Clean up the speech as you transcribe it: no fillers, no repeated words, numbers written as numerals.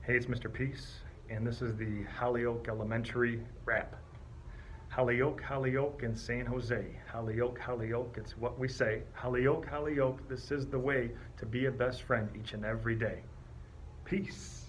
Hey, it's Mr. Peace, and this is the Holyoke Elementary rap. Holyoke, Holyoke in San Jose. Holyoke, Holyoke, it's what we say. Holyoke, Holyoke, this is the way to be a best friend each and every day. Peace.